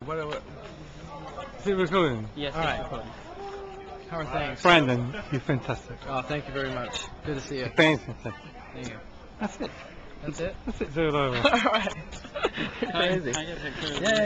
What? Is it recording? Yes, All right. recording. How are things? Brandon, you're fantastic. Oh, thank you very much. Good to see you. Thanks, fantastic. Thank you. That's it. That's it? That's it. Do it over. All right. Crazy. I get a picture. Yeah.